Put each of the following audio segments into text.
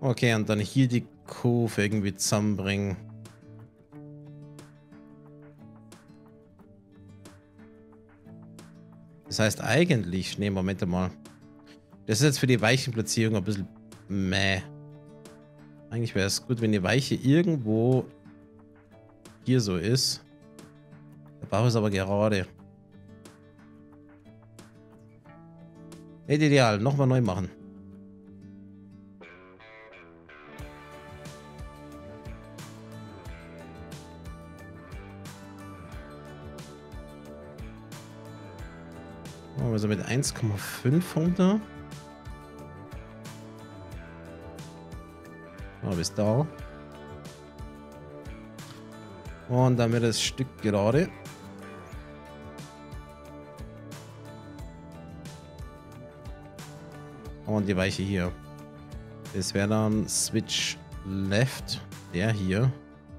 Okay, und dann hier die Kurve irgendwie zusammenbringen. Das heißt eigentlich, nee, Moment mal. Das ist jetzt für die Weichenplatzierung ein bisschen meh. Eigentlich wäre es gut, wenn die Weiche irgendwo hier so ist. Der Bauch ist aber gerade. Nicht ideal, nochmal neu machen. Also mit 1,5 runter. Bis da. Und dann wird das Stück gerade. Und die Weiche hier. Das wäre dann Switch Left. Der hier.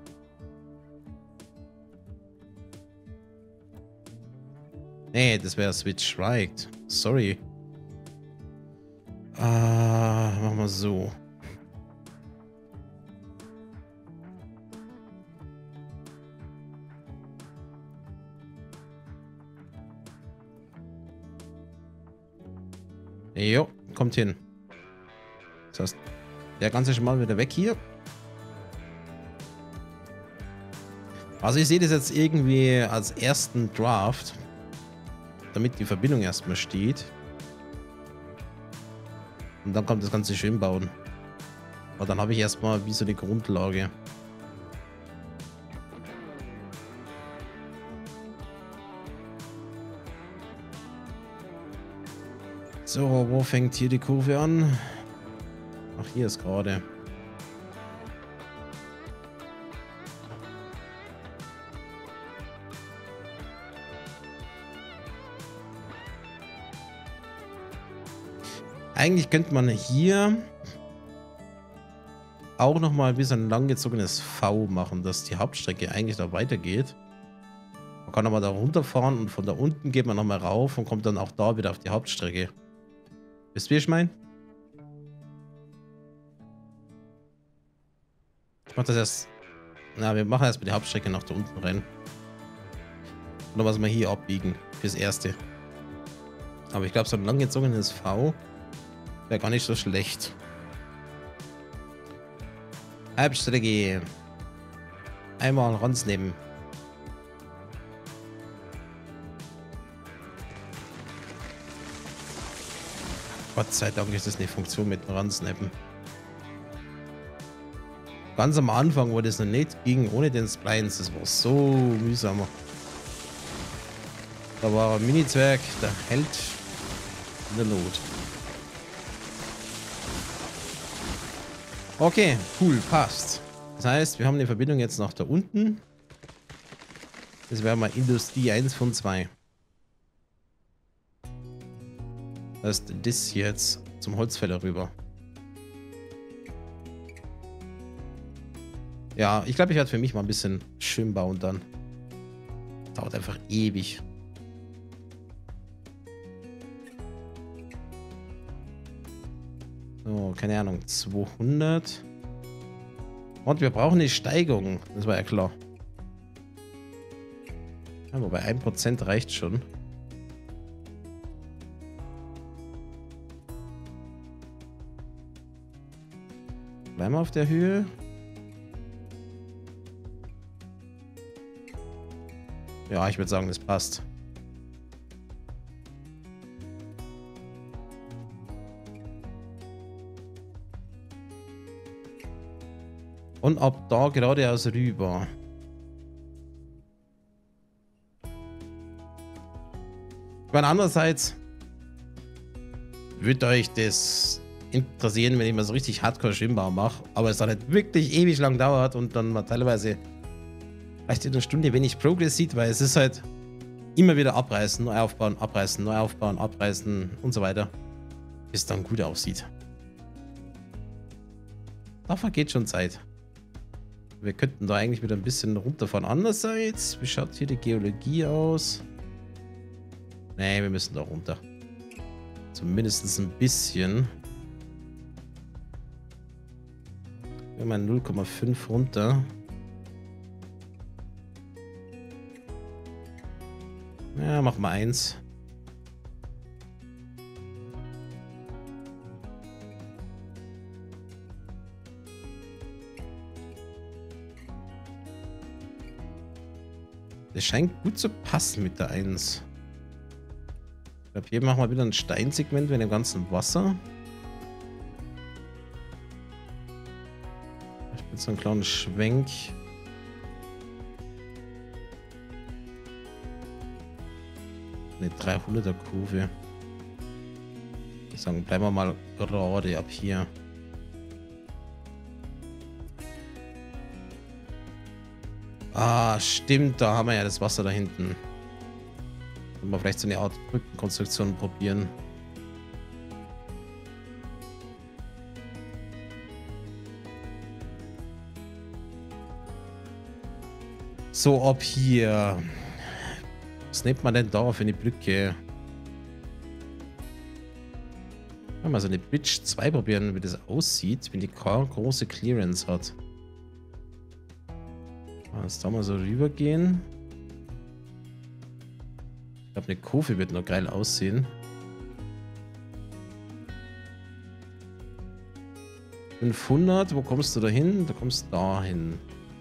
Nee, das wäre Switch Right. Sorry. Machen wir so. Jo, kommt hin. Das heißt, der ganze schon mal wieder weg hier. Also ich sehe das jetzt irgendwie als ersten Draft, damit die Verbindung erstmal steht. Und dann kommt das Ganze schön bauen. Aber dann habe ich erstmal wie so eine Grundlage. So, wo fängt hier die Kurve an? Ach, hier ist gerade. Eigentlich könnte man hier auch nochmal wie so ein langgezogenes V machen, dass die Hauptstrecke eigentlich da weitergeht. Man kann aber da runterfahren und von da unten geht man nochmal rauf und kommt dann auch da wieder auf die Hauptstrecke. Wisst ihr, wie ich meine? Ich mach das erst. Na, wir machen erstmal die Hauptstrecke nach da unten rein. Oder was wir hier abbiegen. Fürs Erste. Aber ich glaube, so ein langgezogenes V wäre gar nicht so schlecht. Hauptstrecke. Einmal rannehmen. Gott sei Dank ist das eine Funktion mit dem Ransnappen. Ganz am Anfang, wo das noch nicht ging, ohne den Splines, das war so mühsam. Da war ein Mini-Zwerg, der Held in der Not. Okay, cool, passt. Das heißt, wir haben die Verbindung jetzt nach da unten. Das wäre mal Industrie 1 von 2. Das ist das jetzt zum Holzfäller rüber. Ja, ich glaube, ich werde für mich mal ein bisschen schön bauen dann. Dauert einfach ewig. So, keine Ahnung, 200. Und wir brauchen eine Steigerung. Das war ja klar. Aber bei 1% reicht schon. Bleiben wir auf der Höhe. Ja, ich würde sagen, das passt. Und ab da geradeaus rüber. Ich meine, andererseits würde euch das interessieren, wenn ich mal so richtig Hardcore-Schwimmbau mache, aber es dann nicht wirklich ewig lang dauert und dann mal teilweise vielleicht in einer Stunde wenig Progress sieht, weil es ist halt immer wieder abreißen, neu aufbauen, abreißen, neu aufbauen, abreißen und so weiter, bis es dann gut aussieht. Da vergeht schon Zeit. Wir könnten da eigentlich wieder ein bisschen runterfahren. Andererseits, wie schaut hier die Geologie aus? Nee, wir müssen da runter. Zumindest ein bisschen. Mal 0,5 runter. Ja, mach mal 1. Das scheint gut zu passen mit der 1. Ich glaube, hier machen wir wieder ein Steinsegment mit dem ganzen Wasser. Ich bin so einen kleinen Schwenk. Eine 300er Kurve. Ich würde sagen, bleiben wir mal gerade ab hier. Ah, stimmt, da haben wir ja das Wasser da hinten. Können wir vielleicht so eine Art Brückenkonstruktion probieren. So, ab hier. Was nimmt man denn da für eine Brücke? Mal so eine Bridge 2 probieren, wie das aussieht, wenn die keine große Clearance hat. Jetzt da mal so rübergehen. Ich glaube, eine Kurve wird noch geil aussehen. 500, wo kommst du da hin? Du kommst da hin.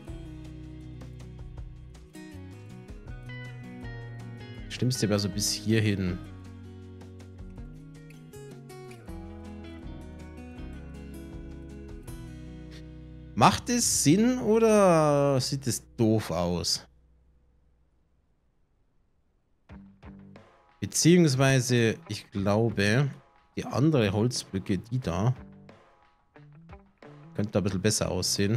Das Schlimmste wäre so bis hierhin. Macht es Sinn oder sieht es doof aus? Beziehungsweise, ich glaube, die andere Holzbrücke, die da, könnte ein bisschen besser aussehen.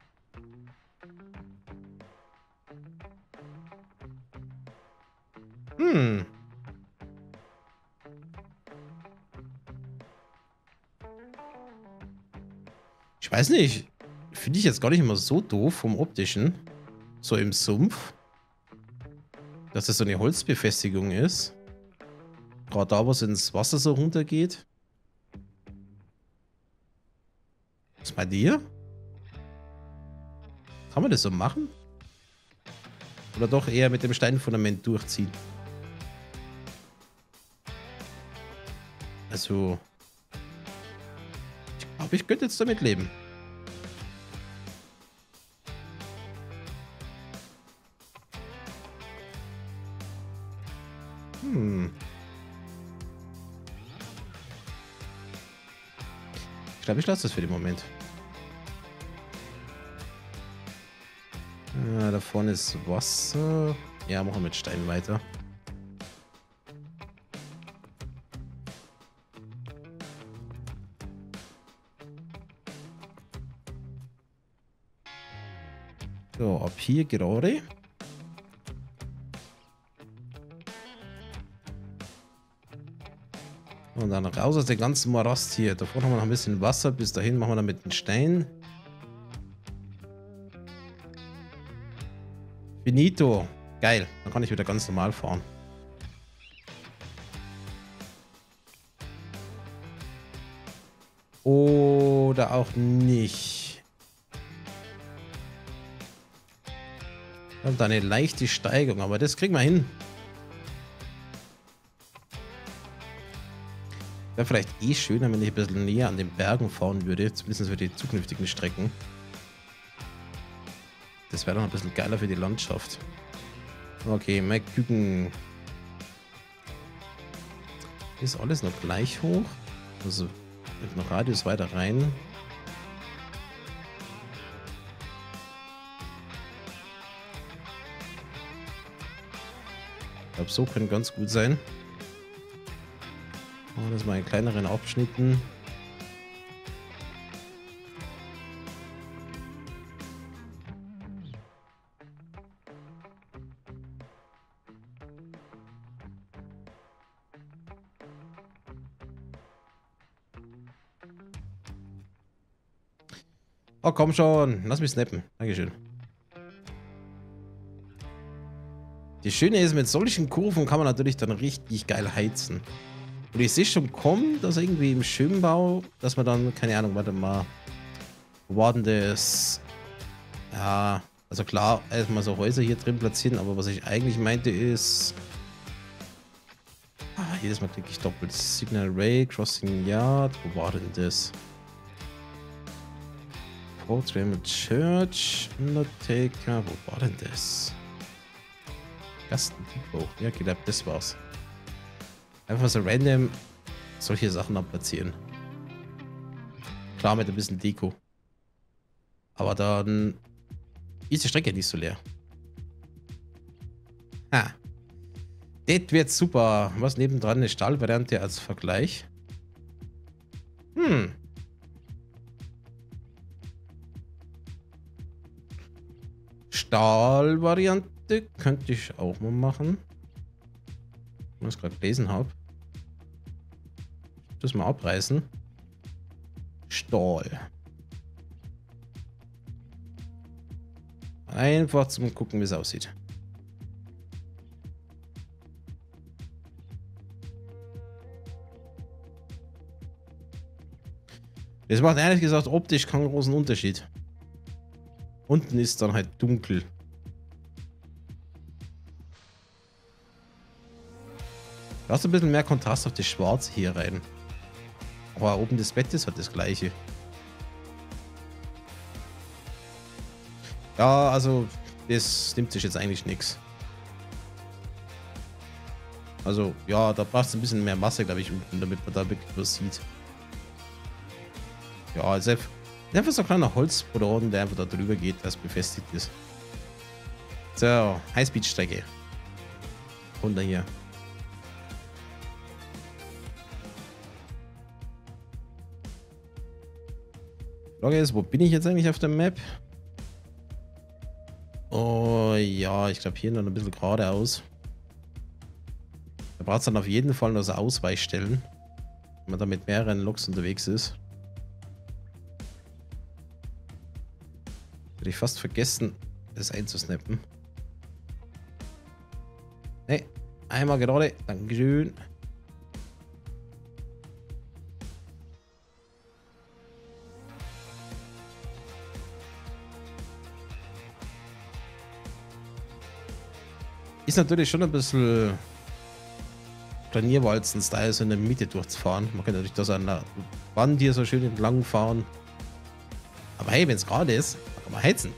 Ich weiß nicht. Finde ich jetzt gar nicht immer so doof vom Optischen. So im Sumpf. Dass das so eine Holzbefestigung ist. Gerade da, wo es ins Wasser so runtergeht. Was ist bei dir? Kann man das so machen? Oder doch eher mit dem Steinfundament durchziehen? Also, ich glaube, ich könnte jetzt damit leben. Ich glaube, ich lasse das für den Moment. Da vorne ist Wasser. Ja, machen wir mit Stein weiter. So, ab hier gerade. Und dann raus aus dem ganzen Morast hier. Davor haben wir noch ein bisschen Wasser. Bis dahin machen wir dann mit den Stein. Finito. Geil. Dann kann ich wieder ganz normal fahren. Oder auch nicht. Und eine leichte Steigung. Aber das kriegen wir hin. Wäre vielleicht eh schöner, wenn ich ein bisschen näher an den Bergen fahren würde. Zumindest für die zukünftigen Strecken. Das wäre dann ein bisschen geiler für die Landschaft. Okay, mal gucken. Ist alles noch gleich hoch. Also mit einem Radius weiter rein. Ich glaube, so können ganz gut sein. Machen wir das mal in kleineren Abschnitten. Oh, komm schon. Lass mich snappen. Dankeschön. Die Schöne ist, mit solchen Kurven kann man natürlich dann richtig geil heizen. Und ich sehe schon kommen, dass irgendwie im Schönbau, dass man dann, keine Ahnung, warte mal, Wo war denn das? Ja, also klar, erstmal so Häuser hier drin platzieren, aber was ich eigentlich meinte ist... jedes Mal klicke ich doppelt. Signal Ray, Crossing Yard. Wo war denn das? Fort Raymond Church, Undertaker. Wo war denn das? Gasten Depot. Ja, ich glaube, das war's. Einfach so random solche Sachen abplatzieren. Klar, mit ein bisschen Deko. Aber dann ist die Strecke nicht so leer. Ha. Das wird super. Was nebendran eine Stahlvariante als Vergleich? Stahlvariante könnte ich auch mal machen. Wenn ich es gerade gelesen habe. Das mal abreißen. Stahl. Einfach zum Gucken, wie es aussieht. Das macht ehrlich gesagt optisch keinen großen Unterschied. Unten ist dann halt dunkel. Da hast du ein bisschen mehr Kontrast auf das Schwarze hier rein. Aber oben das Bett ist halt das gleiche. Ja, also das nimmt sich jetzt eigentlich nichts. Also ja, da brauchst du ein bisschen mehr Masse, glaube ich, unten, damit man da wirklich was sieht. Ja, also einfach so ein kleiner Holzboden, der einfach da drüber geht, das befestigt ist. So, Highspeed-Strecke. Runter hier. Frage ist, wo bin ich jetzt eigentlich auf der Map? Oh ja, ich glaube hier noch ein bisschen geradeaus. Da braucht es dann auf jeden Fall noch so Ausweichstellen, wenn man da mit mehreren Loks unterwegs ist. Hätte ich fast vergessen, das einzusnappen. Ne, einmal gerade. Dankeschön. Ist natürlich schon ein bisschen Planierwalzen-Style, so in der Mitte durchzufahren. Man kann natürlich da so an der Wand hier so schön entlang fahren. Aber hey, wenn es gerade ist, dann kann man heizen.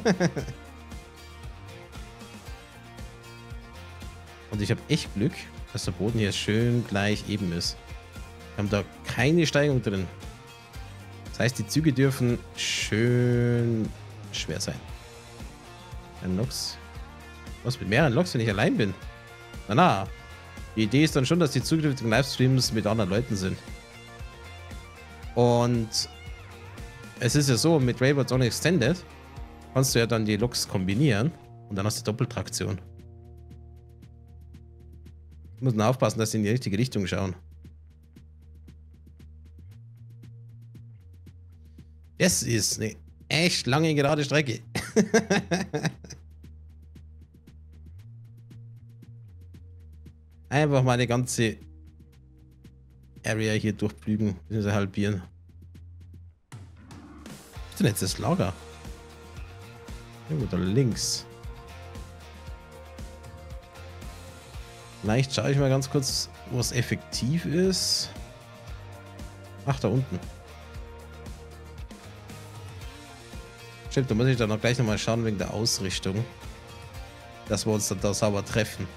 Und ich habe echt Glück, dass der Boden hier schön gleich eben ist. Wir haben da keine Steigung drin. Das heißt, die Züge dürfen schön schwer sein. Ein Loks. Was mit mehreren Loks, wenn ich allein bin? Na. Die Idee ist dann schon, dass die zukünftigen Livestreams mit anderen Leuten sind. Und es ist ja so, mit Railroads On Extended kannst du ja dann die Loks kombinieren und dann hast du Doppeltraktion. Du musst nur aufpassen, dass sie in die richtige Richtung schauen. Das ist eine echt lange gerade Strecke. Einfach mal eine ganze Area hier durchpflügen, bzw. halbieren. Was ist denn jetzt das Lager? Irgendwo da links. Vielleicht schaue ich mal ganz kurz, wo es effektiv ist. Ach, da unten. Stimmt, da muss ich dann auch gleich nochmal schauen wegen der Ausrichtung. Dass wir uns dann da sauber treffen.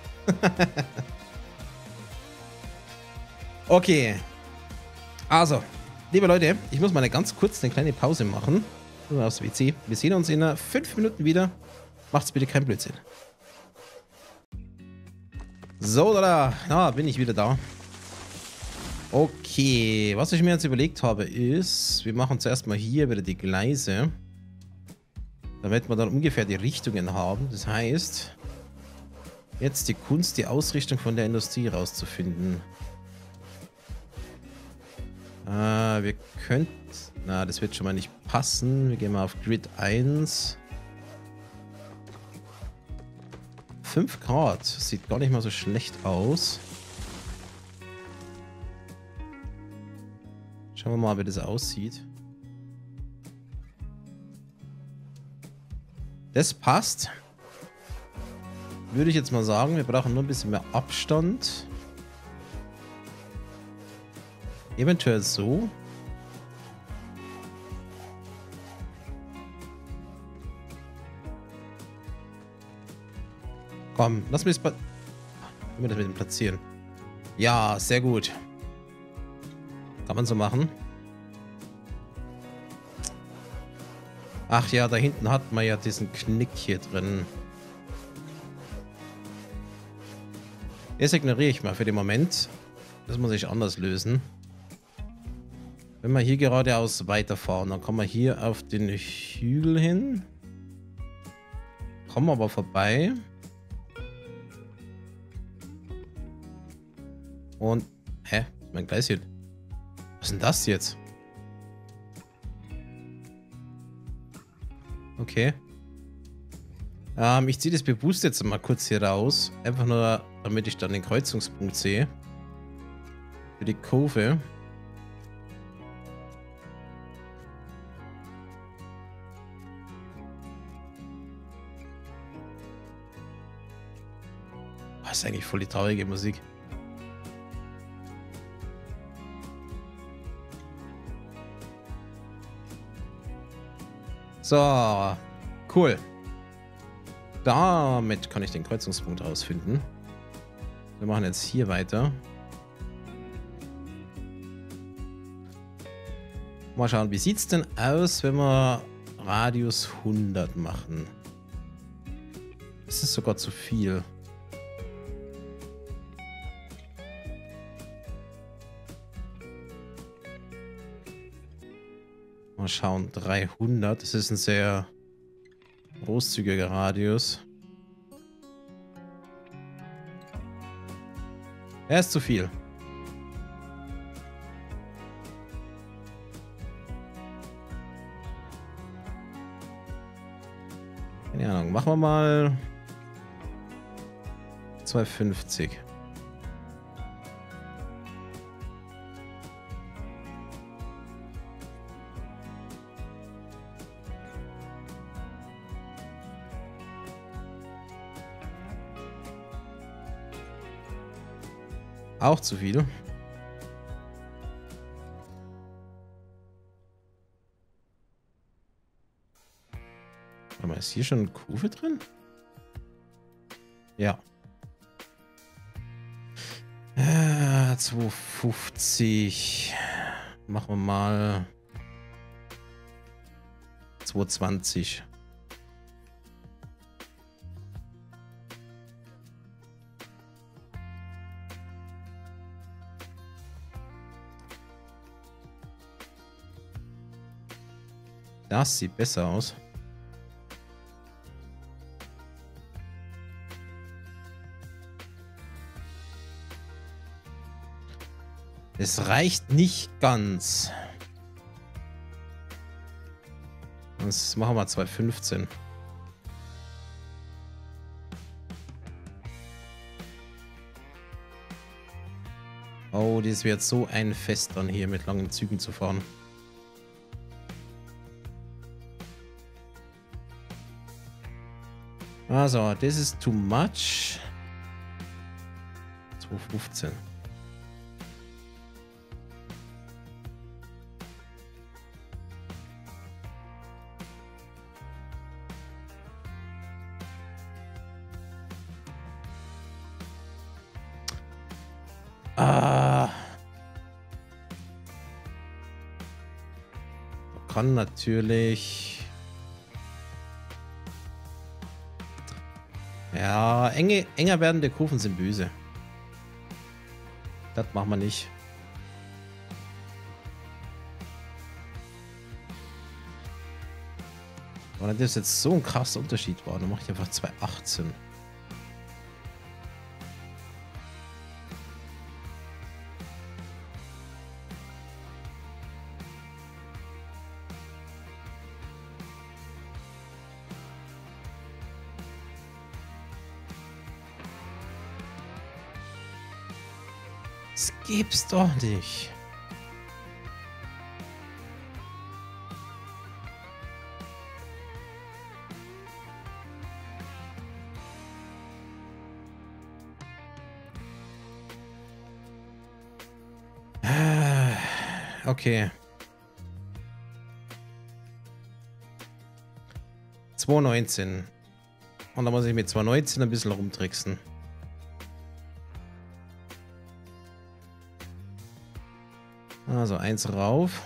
Okay. Also, liebe Leute, ich muss mal ganz kurz eine kleine Pause machen. Nur aufs WC. Wir sehen uns in 5 Minuten wieder. Macht's bitte keinen Blödsinn. So, da bin ich wieder da. Okay, was ich mir jetzt überlegt habe ist, wir machen zuerst mal hier wieder die Gleise. Damit wir dann ungefähr die Richtungen haben. Das heißt, jetzt die Kunst, die Ausrichtung von der Industrie rauszufinden. Wir könnten... Na, das wird schon mal nicht passen. Wir gehen mal auf Grid 1. 5 Grad. Sieht gar nicht mal so schlecht aus. Schauen wir mal, wie das aussieht. Das passt. Würde ich jetzt mal sagen, wir brauchen nur ein bisschen mehr Abstand. Eventuell so. Komm, lass mich das mit dem platzieren. Ja, sehr gut. Kann man so machen. Ach ja, da hinten hat man ja diesen Knick hier drin. Das ignoriere ich mal für den Moment. Das muss ich anders lösen. Wenn wir hier geradeaus weiterfahren, dann kommen wir hier auf den Hügel hin. Kommen aber vorbei. Und, hä? Mein Gleis hier. Was ist denn das jetzt? Okay. Ich ziehe das bewusst jetzt mal kurz hier raus. Einfach nur, damit ich dann den Kreuzungspunkt sehe. Für die Kurve. Das ist eigentlich voll die traurige Musik. So, cool. Damit kann ich den Kreuzungspunkt rausfinden. Wir machen jetzt hier weiter. Mal schauen, wie sieht es denn aus, wenn wir Radius 100 machen? Das ist sogar zu viel. Mal schauen, 300. Das ist ein sehr großzügiger Radius. Er ist zu viel. Keine Ahnung, machen wir mal 250. Auch zu viel. Warte mal, ist hier schon eine Kurve drin? Ja. 250. Machen wir mal 220. Das sieht besser aus. Es reicht nicht ganz. Das machen wir 215. Oh, das wird so ein Fest dann hier mit langen Zügen zu fahren. Also, das ist too much. 215. Kann natürlich... Ja, enger werdende Kurven sind böse. Das machen wir nicht. Aber wenn das jetzt so ein krasser Unterschied war, dann mache ich einfach 218. Das gibt's doch nicht. Okay. 2,19. Und da muss ich mit 2,19 ein bisschen rumtricksen. Also 1 rauf.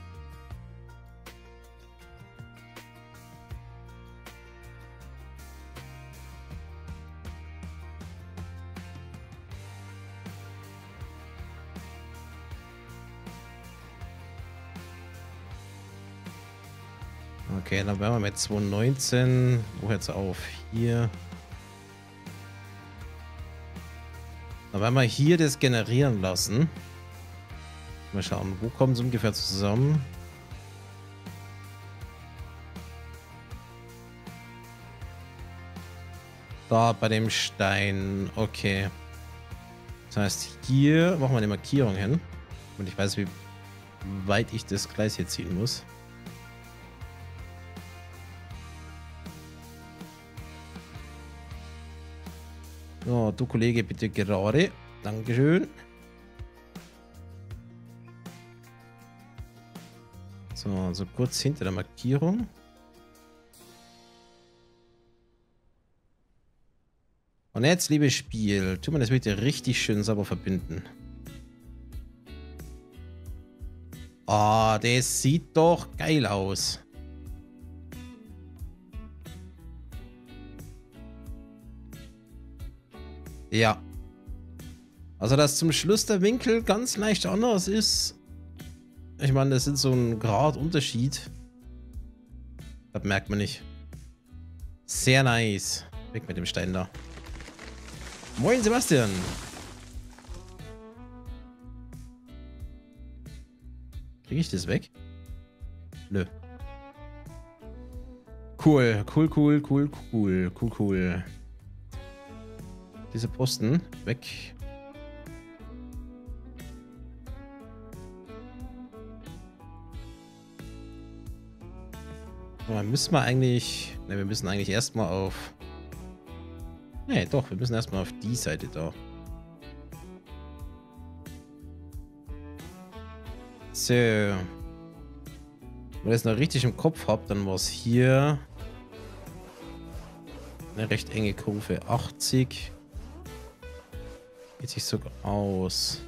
Okay, dann wären wir mit 2,19. Wo hört es auf? Hier. Dann werden wir hier das generieren lassen. Mal schauen, wo kommen sie ungefähr zusammen? Da bei dem Stein. Okay. Das heißt, hier machen wir eine Markierung hin. Und ich weiß, wie weit ich das Gleis hier ziehen muss. So, du Kollege, bitte gerade. Dankeschön. So kurz hinter der Markierung. Und jetzt, liebes Spiel, tun wir das bitte richtig schön sauber verbinden. Ah, das sieht doch geil aus. Ja. Also, dass zum Schluss der Winkel ganz leicht anders ist. Ich meine, das ist so ein Grad Unterschied. Das merkt man nicht. Sehr nice. Weg mit dem Stein da. Moin, Sebastian. Kriege ich das weg? Nö. Cool, cool, cool, cool, cool, cool, cool. Diese Posten weg. Aber müssen wir eigentlich... Ne, wir müssen eigentlich erstmal auf... Ne, doch, wir müssen erstmal auf die Seite da. So. Wenn ihr das noch richtig im Kopf habt, dann war es hier eine recht enge Kurve. 80. Geht sich sogar aus.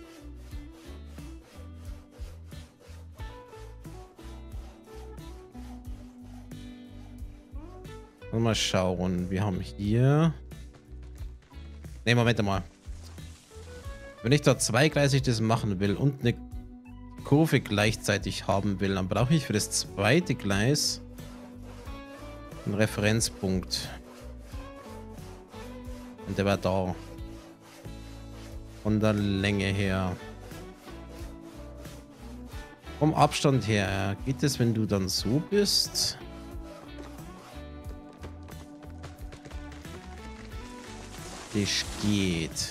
Mal schauen. Wir haben hier... Ne, Moment mal. Wenn ich da zweigleisig das machen will und eine Kurve gleichzeitig haben will, dann brauche ich für das zweite Gleis einen Referenzpunkt. Und der war da. Von der Länge her. Vom Abstand her. Geht es, wenn du dann so bist? Das geht.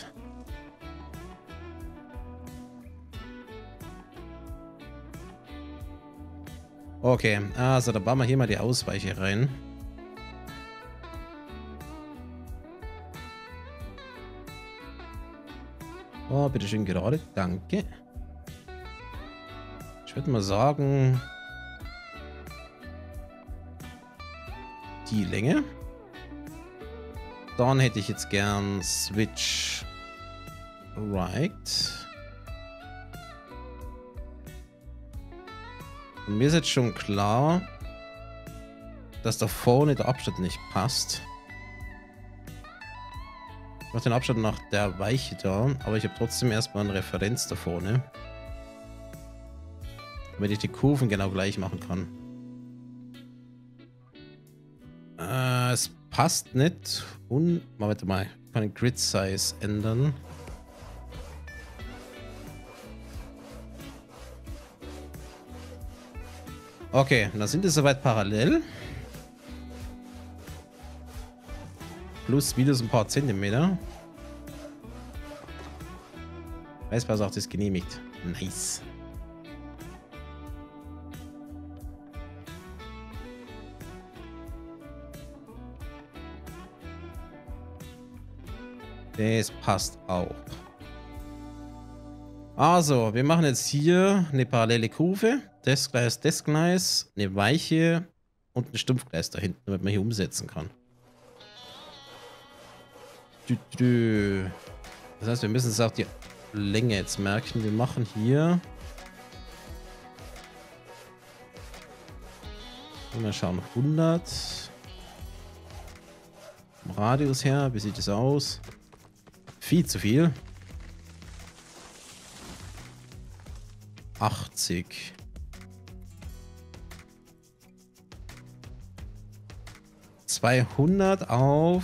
Okay, also da bauen wir hier mal die Ausweiche rein. Oh, bitteschön gerade. Danke. Ich würde mal sagen, die Länge. Dann hätte ich jetzt gern Switch Right. Und mir ist jetzt schon klar, dass da vorne der Abstand nicht passt. Ich mache den Abstand nach der Weiche da, aber ich habe trotzdem erstmal eine Referenz da vorne. Damit ich die Kurven genau gleich machen kann. Es passt nicht. Und, warte mal, ich kann den Grid Size ändern. Okay, dann sind es soweit parallel. Plus minus ein paar Zentimeter. Weißpass auch das genehmigt. Nice. Das passt auch. Also, wir machen jetzt hier eine parallele Kurve. Das Gleis, eine Weiche und ein Stumpfgleis da hinten, damit man hier umsetzen kann. Das heißt, wir müssen es auch die Länge jetzt merken. Wir machen hier... Mal schauen, 100. Vom Radius her, wie sieht es aus? Viel zu viel. 80. ...200 auf...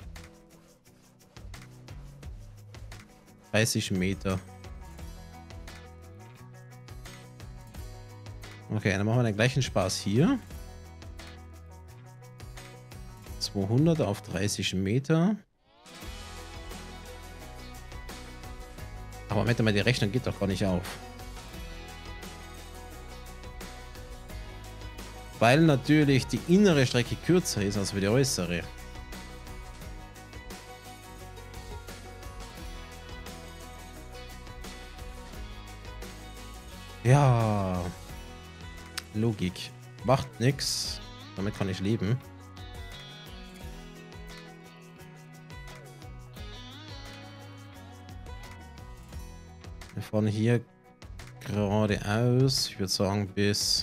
...30 Meter. Okay, dann machen wir den gleichen Spaß hier. 200 auf 30 Meter. Aber Moment mal, die Rechnung geht doch gar nicht auf. Weil natürlich die innere Strecke kürzer ist als für die äußere. Ja. Logik. Macht nix. Damit kann ich leben. Wir fahren hier geradeaus. Ich würde sagen bis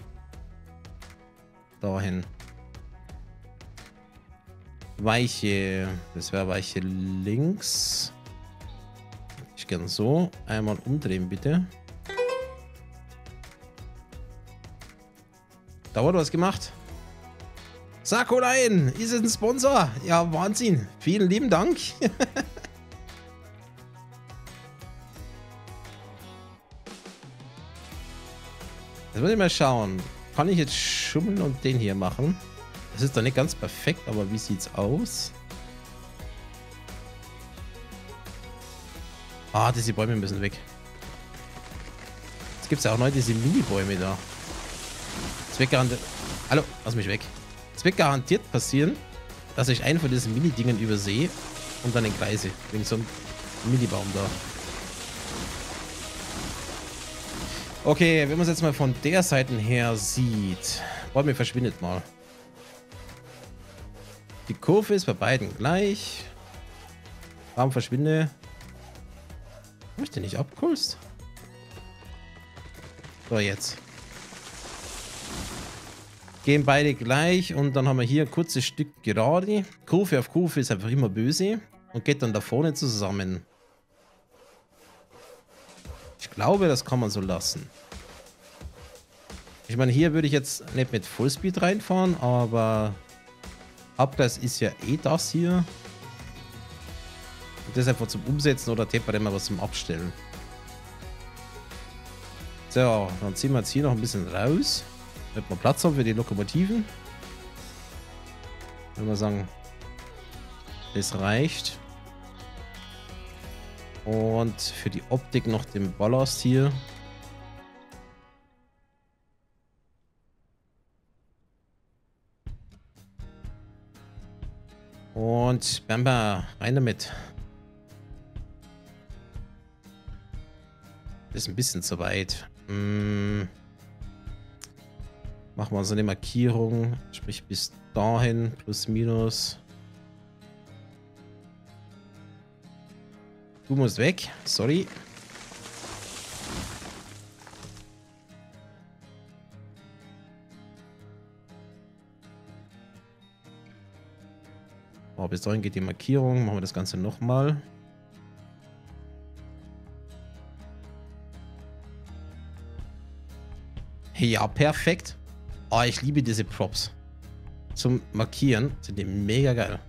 dahin. Weiche. Das wäre Weiche links. Ich gerne so. Einmal umdrehen, bitte. Da wurde was gemacht. Sakurain, ist es ein Sponsor? Ja, Wahnsinn. Vielen lieben Dank. Jetzt muss ich mal schauen. Kann ich jetzt schummeln und den hier machen? Das ist doch nicht ganz perfekt, aber wie sieht's aus? Ah, diese Bäume müssen weg. Jetzt gibt es ja auch neu diese Mini-Bäume da. Das wird garantiert... Hallo, lass mich weg. Es wird garantiert passieren, dass ich einen von diesen Mini-Dingen übersehe und dann entgleise. Wegen so einem Mini-Baum da. Okay, wenn man es jetzt mal von der Seite her sieht. Bäume verschwindet mal. Die Kurve ist bei beiden gleich. Warum verschwinde? Habe ich den nicht abgeholzt? So, jetzt. Gehen beide gleich und dann haben wir hier ein kurzes Stück gerade. Kurve auf Kurve ist einfach immer böse und geht dann da vorne zusammen. Ich glaube, das kann man so lassen. Ich meine, hier würde ich jetzt nicht mit Fullspeed reinfahren, aber Abgleis ist ja eh das hier. Und das einfach zum Umsetzen oder temporär mal was zum Abstellen. So, dann ziehen wir jetzt hier noch ein bisschen raus. Damit wir Platz haben für die Lokomotiven. Wenn wir sagen, das reicht. Und für die Optik noch den Ballast hier. Und Bamba, rein damit. Das ist ein bisschen zu weit. Machen wir so eine Markierung, sprich bis dahin, plus minus. Du musst weg, sorry. Oh, bis dahin geht die Markierung, machen wir das Ganze nochmal. Ja, perfekt. Oh, ich liebe diese Props. Zum Markieren sind die mega geil.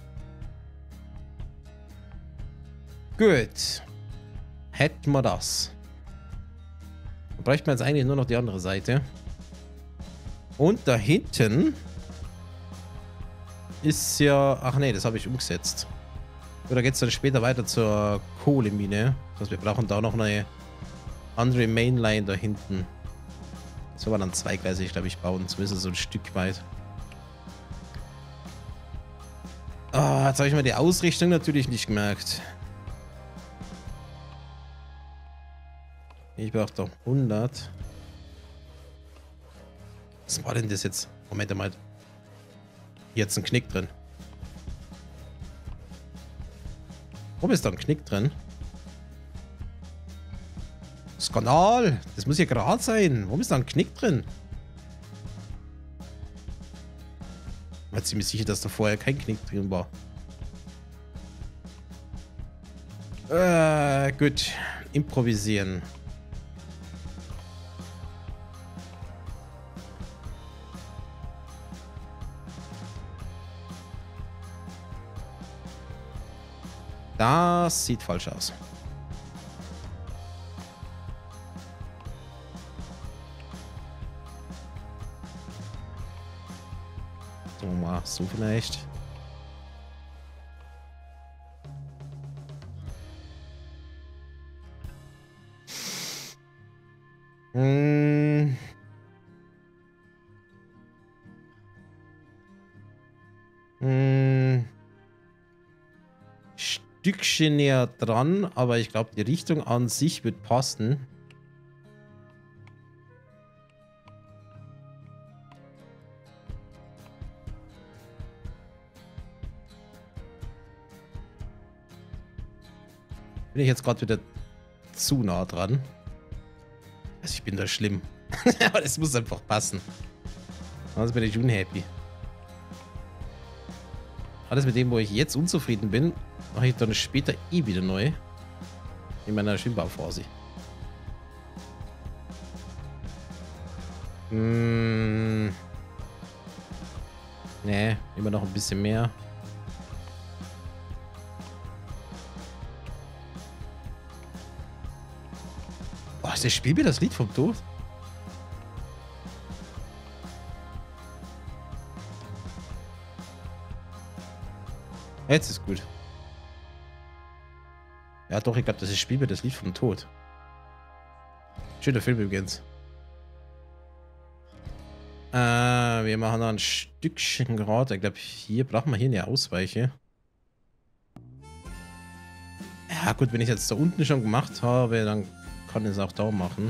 Gut. Hätten wir das. Dann bräuchten wir jetzt eigentlich nur noch die andere Seite. Und da hinten ist ja... Ach nee, das habe ich umgesetzt. Oder geht es dann später weiter zur Kohlemine? Also wir brauchen da noch eine andere Mainline da hinten. So war dann zweigleisig, glaube ich, bauen. Zumindest so ein Stück weit. Ah, jetzt habe ich mir die Ausrichtung natürlich nicht gemerkt. Ich brauche doch 100. Was war denn das jetzt? Moment mal. Jetzt ein Knick drin. Warum ist da ein Knick drin? Skandal! Das muss ja gerade sein. Warum ist da ein Knick drin? Ich war ziemlich sicher, dass da vorher kein Knick drin war. Gut. Improvisieren. Das sieht falsch aus. So, mal so vielleicht. Stückchen näher dran, aber ich glaube, die Richtung an sich wird passen. Bin ich jetzt gerade wieder zu nah dran. Also ich bin da schlimm. Aber das muss einfach passen. Sonst bin ich unhappy. Alles mit dem, wo ich jetzt unzufrieden bin, mache ich dann später eh wieder neu. In meiner Schwimmbauphase. Nee, immer noch ein bisschen mehr. Boah, ist das Spiel mir das Lied vom Tod? Jetzt ist gut. Ja doch, ich glaube, das ist Spiel mir das Lied vom Tod. Schöner Film übrigens. Wir machen noch ein Stückchen gerade. Ich glaube, hier brauchen wir hier eine Ausweiche. Ja gut, wenn ich jetzt da unten schon gemacht habe, dann kann ich es auch da machen.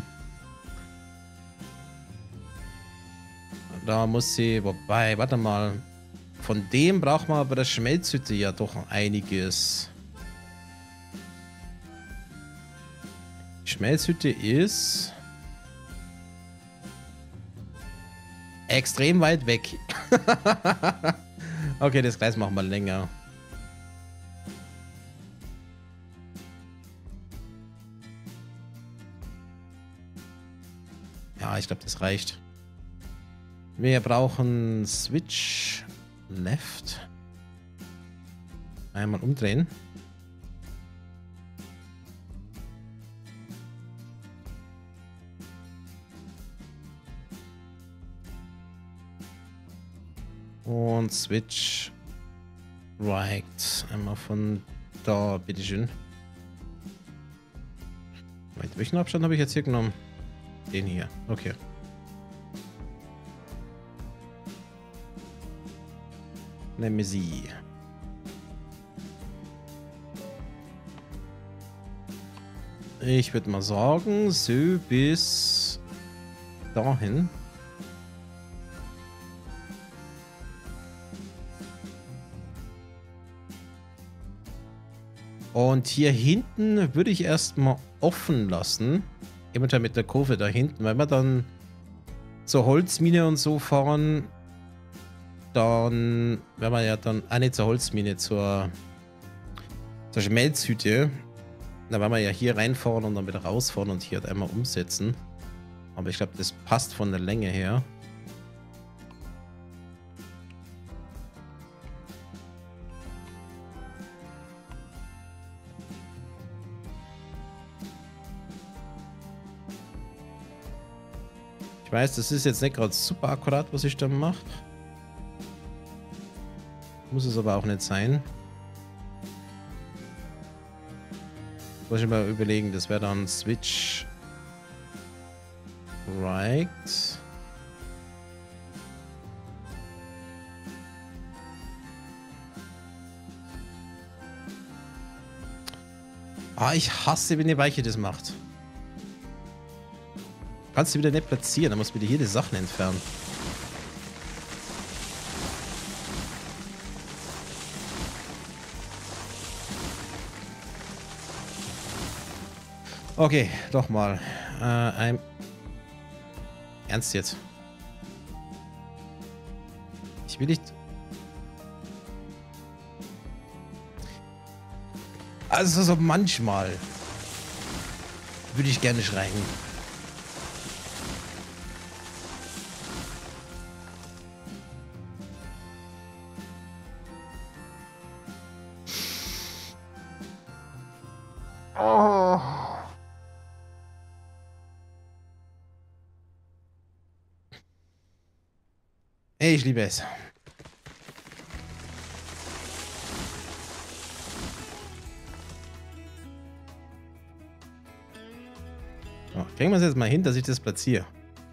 Da muss sie, wobei, warte mal. Von dem braucht man aber der Schmelzhütte ja doch einiges. Die Schmelzhütte ist extrem weit weg. Okay, das Gleis machen wir länger. Ja, ich glaube, das reicht. Wir brauchen Switch Left. Einmal umdrehen. Und Switch Right. Einmal von da, bitteschön. Welchen Abstand habe ich jetzt hier genommen? Den hier. Okay. Nehmen wir sie. Ich würde mal sagen, so bis dahin. Und hier hinten würde ich erstmal offen lassen. Eventuell mit der Kurve da hinten, weil wir dann zur Holzmine und so fahren. Dann werden wir ja dann auch nicht zur Holzmine, zur Schmelzhütte. Da werden wir ja hier reinfahren und dann wieder rausfahren und hier halt einmal umsetzen. Aber ich glaube, das passt von der Länge her. Ich weiß, das ist jetzt nicht gerade super akkurat, was ich da mache. Muss es aber auch nicht sein. Muss ich mal überlegen, das wäre dann Switch Right. Ah, ich hasse, wenn die Weiche das macht. Kannst du wieder nicht platzieren, dann musst du wieder hier die Sachen entfernen. Okay, doch mal. Ernst jetzt? Ich will nicht... Also so manchmal würde ich gerne schreien. Oh. Ich liebe es. So, kriegen wir es jetzt mal hin, dass ich das platziere.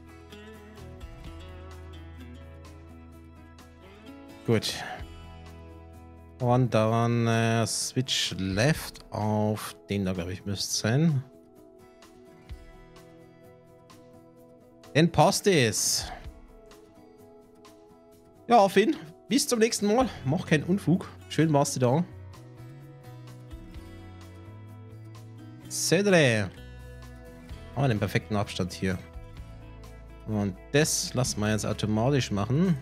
Gut. Und dann Switch Left auf den da, glaube ich, müsste es sein. Dann passt es. Ja, auf ihn. Bis zum nächsten Mal. Mach keinen Unfug. Schön warst du da. Cedre. Haben wir den perfekten Abstand hier. Und das lassen wir jetzt automatisch machen.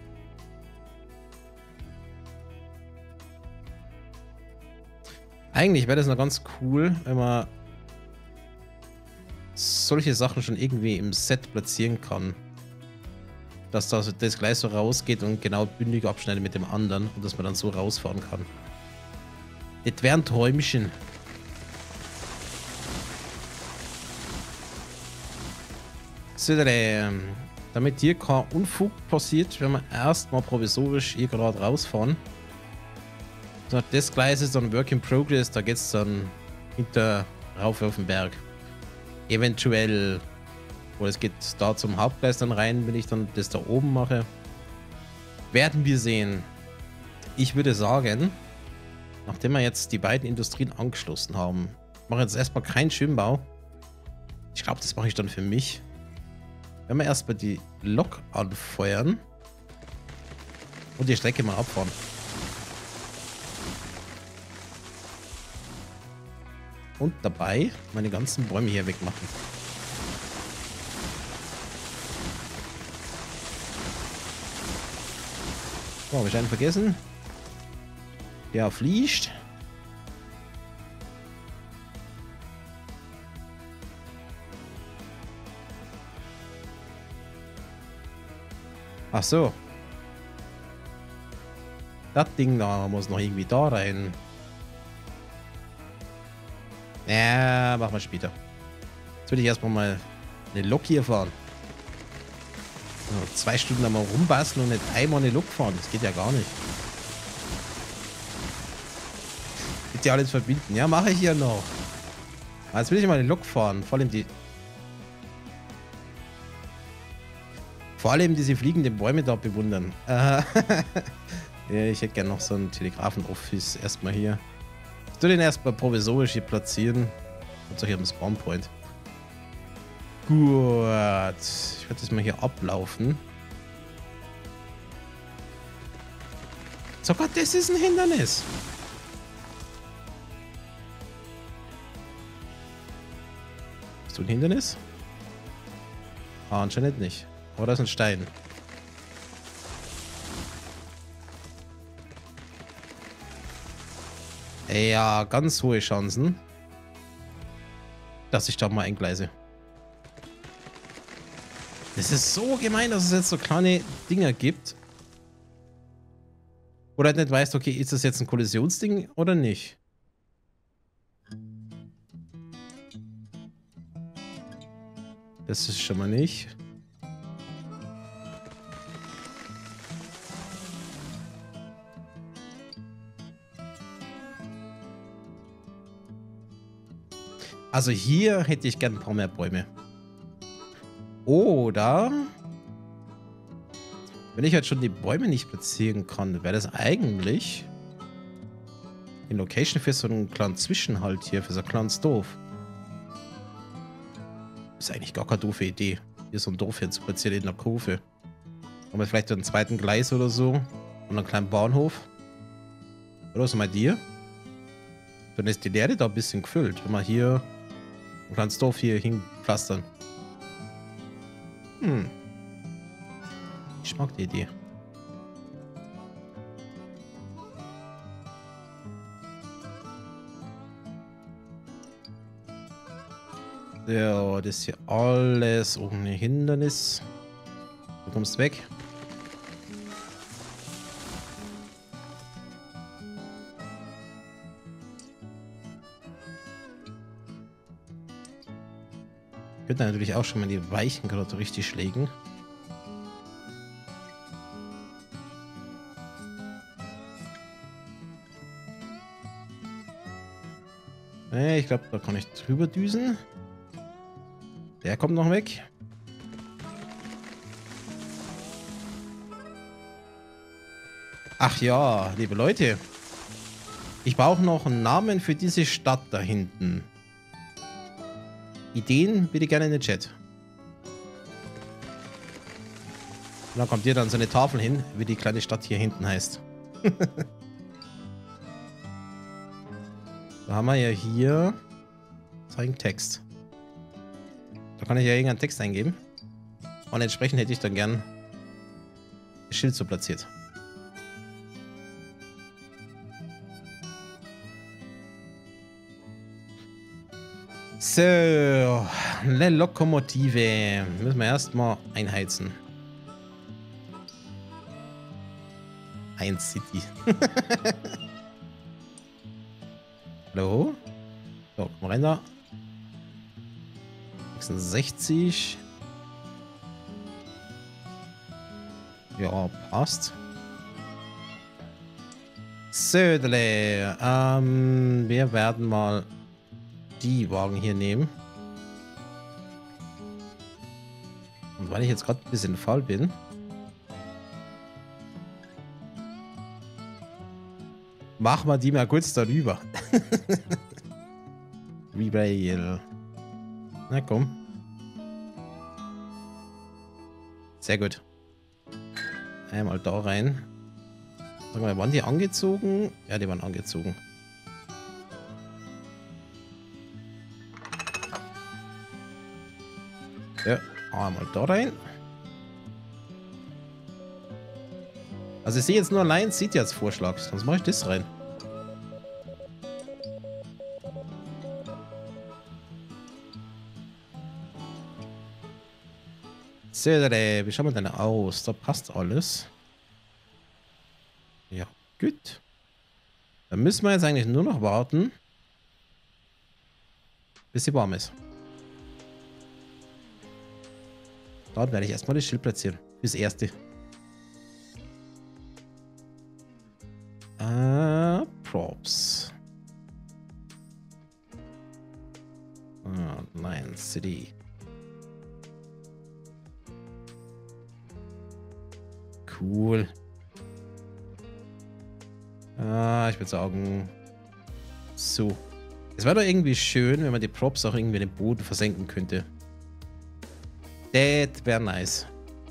Eigentlich wäre das noch ganz cool, wenn man solche Sachen schon irgendwie im Set platzieren kann. Dass das gleich so rausgeht und genau bündig abschneidet mit dem anderen und dass man dann so rausfahren kann. Das wäre ein Träumchen. So, damit hier kein Unfug passiert, werden wir erstmal provisorisch hier gerade rausfahren. So, das Gleis ist dann Work in Progress, da geht es dann hinter rauf auf den Berg. Eventuell, oder es geht da zum Hauptgleis dann rein, wenn ich dann das da oben mache. Werden wir sehen. Ich würde sagen, nachdem wir jetzt die beiden Industrien angeschlossen haben, mache ich jetzt erstmal keinen Schwimmbau. Ich glaube, das mache ich dann für mich. Wenn wir erstmal die Lok anfeuern und die Strecke mal abfahren. Und dabei meine ganzen Bäume hier wegmachen. So, habe ich einen vergessen? Der fliegt. Ach so. Das Ding da muss noch irgendwie da rein. Ja, machen wir später. Jetzt würde ich erstmal mal eine Lok hier fahren. So, 2 Stunden einmal rumbasteln und nicht einmal eine Lok fahren. Das geht ja gar nicht. Geht ja alles verbinden. Ja, mache ich hier noch. Jetzt will ich mal eine Lok fahren. Vor allem diese fliegenden Bäume da bewundern. Ja, ich hätte gerne noch so ein Telegrafen-Office erstmal hier. Ich tue den erstmal provisorisch hier platzieren. Und so hier am Spawnpoint. Gut. Ich werde das mal hier ablaufen. Sogar das ist ein Hindernis. Bist du ein Hindernis? Ah, anscheinend nicht. Aber da ist ein Stein. Ja, ganz hohe Chancen, dass ich da mal eingleise. Das ist so gemein, dass es jetzt so kleine Dinger gibt. Oder halt nicht weißt, okay, ist das jetzt ein Kollisionsding oder nicht? Das ist schon mal nicht. Also hier hätte ich gern ein paar mehr Bäume. Oder wenn ich halt schon die Bäume nicht platzieren kann, wäre das eigentlich die Location für so einen kleinen Zwischenhalt hier, für so ein kleines Dorf. Ist eigentlich gar keine doofe Idee, hier so ein Dorf hin zu platzieren in der Kurve. Haben wir vielleicht einen zweiten Gleis oder so und einen kleinen Bahnhof. Oder was meint ihr? Dann ist die Erde da ein bisschen gefüllt, wenn wir hier ein kleines Dorf hier hinpflastern. Ich mag die Idee. Ja, das ist hier alles ohne Hindernis. Du kommst weg. Ich könnte natürlich auch schon mal die Weichen gerade richtig legen. Ich glaube, da kann ich drüber düsen. Der kommt noch weg. Ach ja, liebe Leute. Ich brauche noch einen Namen für diese Stadt da hinten. Ideen bitte gerne in den Chat. Und dann kommt hier dann so eine Tafel hin, wie die kleine Stadt hier hinten heißt. Da haben wir ja hier zeigen Text. Da kann ich ja irgendeinen Text eingeben. Und entsprechend hätte ich dann gern das Schild so platziert. So, eine Lokomotive. Müssen wir erstmal einheizen. Ein City. Hallo? So, komm rein da. 66. Ja, passt. Södele. Wir werden mal die Wagen hier nehmen. Und weil ich jetzt gerade ein bisschen faul bin, machen wir die mal kurz darüber. Reveal. Na komm. Sehr gut. Einmal da rein. Sag mal, waren die angezogen? Ja, die waren angezogen. Ja, einmal da rein. Also ich sehe jetzt nur allein City als Vorschlag. Sonst mache ich das rein. So, wie schauen wir denn aus? Da passt alles. Ja, gut. Dann müssen wir jetzt eigentlich nur noch warten, bis sie warm ist. Dort werde ich erstmal das Schild platzieren. Fürs Erste. Props. Nein, City. Cool. Ich würde sagen, so. Es wäre doch irgendwie schön, wenn man die Props auch irgendwie in den Boden versenken könnte. Das wäre nice.